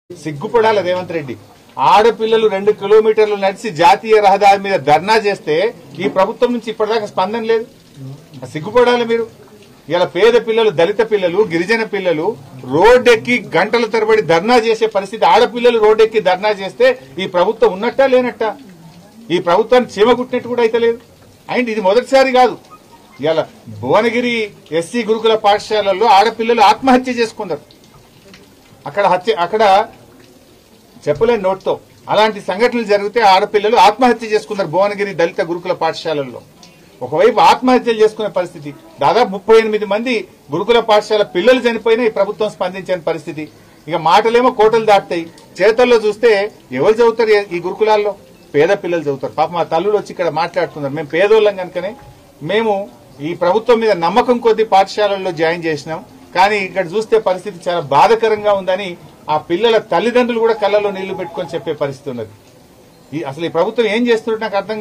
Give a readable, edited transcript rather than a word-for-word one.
సిగ్గుపడాలి రేవంత్ రెడ్డి. ఆడపిల్లలు 2 కిలోమీటర్లు నడిచి జాతీయ రహదారి మీద ధర్నా చేస్తే ఈ ప్రభుత్వం నుంచి ఇప్పటిదాకా స్పందన లేదు. సిగ్గుపడాలి మీరు. ఇలా పేద పిల్లలు, దళిత పిల్లలు, గిరిజన పిల్లలు రోడ్డెక్కి గంటల తరబడి ధర్నా చేసే పరిస్థితి. ఆడపిల్లలు రోడ్డెక్కి ధర్నా చేస్తే ఈ ప్రభుత్వం ఉన్నట్టా లేనట్టా? ఈ ప్రభుత్వాన్ని చీమగుట్టినట్టు కూడా అయితే లేదు. అండ్ ఇది మొదటిసారి కాదు. ఇలా భువనగిరి ఎస్సీ గురుకుల పాఠశాలల్లో ఆడపిల్లలు ఆత్మహత్య చేసుకున్నారు. అక్కడ చెప్పలేని నోట్తో అలాంటి సంఘటనలు జరిగితే ఆడపిల్లలు ఆత్మహత్య చేసుకున్నారు భువనగిరి దళిత గురుకుల పాఠశాలల్లో. ఒకవైపు ఆత్మహత్యలు చేసుకునే పరిస్థితి. దాదాపు 38 మంది గురుకుల పాఠశాల పిల్లలు చనిపోయినా ఈ ప్రభుత్వం స్పందించని పరిస్థితి. ఇక మాటలేమో కోటలు దాటుతాయి, చేతల్లో చూస్తే ఎవరు చదువుతారు ఈ గురుకులాల్లో? పేద పిల్లలు చదువుతారు. పాప మా తల్లులు వచ్చి ఇక్కడ మాట్లాడుతున్నారు, మేము పేదోళ్ళం కనుకనే మేము ఈ ప్రభుత్వం మీద నమ్మకం కొద్దీ పాఠశాలల్లో జాయిన్ చేసినాం, కానీ ఇక్కడ చూస్తే పరిస్థితి చాలా బాధాకరంగా ఉందని ఆ పిల్లల తల్లిదండ్రులు కూడా కళ్ళలో నీళ్లు పెట్టుకొని చెప్పే పరిస్థితి ఉన్నది. అసలు ఈ ప్రభుత్వం ఏం చేస్తున్నట్టు నాకు అర్థం